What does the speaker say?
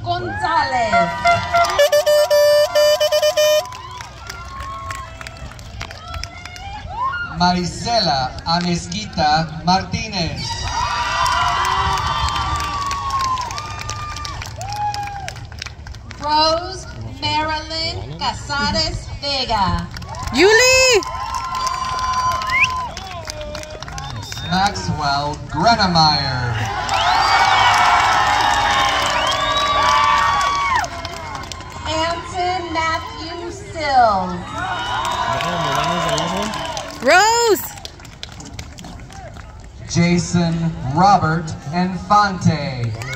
Gonzalez. Marisela Amezquita Martinez. Rose Marilyn Casares Vega. Yuli! Maxwell Grenemeyer. Anton Matthew Sills. Rose! Jason Robert Infante.